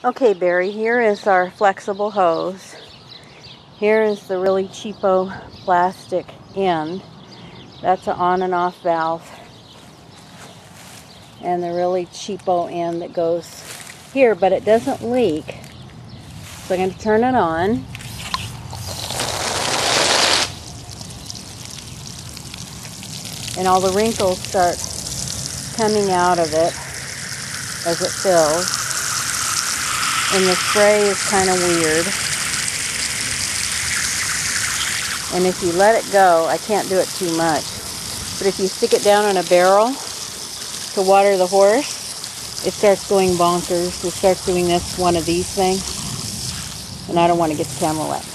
Okay, Barry, here is our flexible hose. Here is the really cheapo plastic end. That's an on and off valve. And the really cheapo end that goes here, but it doesn't leak. So I'm going to turn it on. And all the wrinkles start coming out of it as it fills. And the spray is kind of weird. And if you let it go, I can't do it too much, but if you stick it down in a barrel to water the horse, it starts going bonkers. It starts doing one of these things, and I don't want to get the camera wet.